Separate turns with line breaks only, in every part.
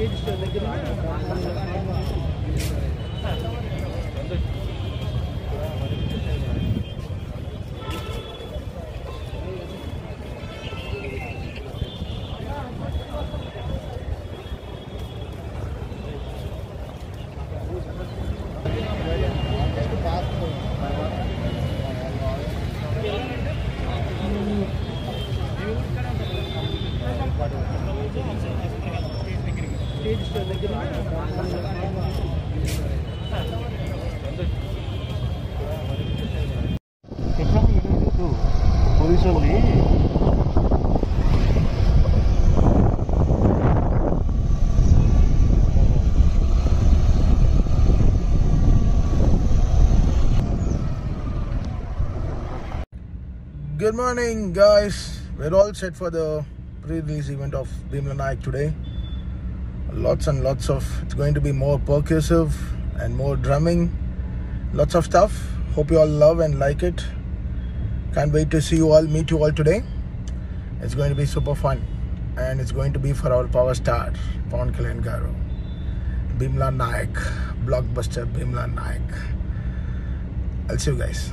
Good morning, guys. We're all set for the pre-release event of Bheemla Nayak today. Lots and lots of, it's going to be more percussive and more drumming. Lots of stuff. Hope you all love and like it. Can't wait to see you all, meet you all today. It's going to be super fun. And it's going to be for our power star, Pawan Kalyan garu. Bheemla Nayak. Blockbuster Bheemla Nayak. I'll see you guys.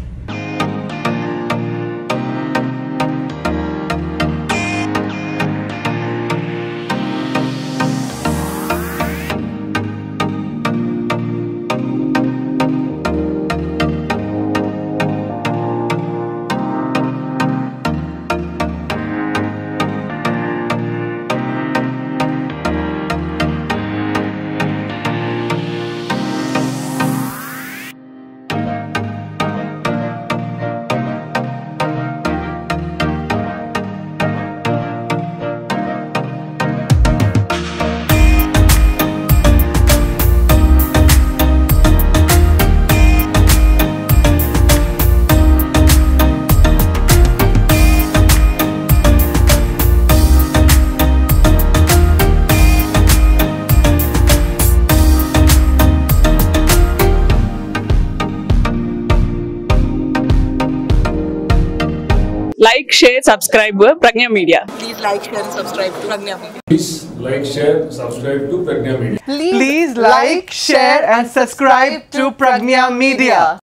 Like, share, subscribe Pregnya Media.
Please like, share and subscribe to Pregnya Media.
Please like, share, subscribe to Pregnya Media.
Please like, share and subscribe to Pregnya Media.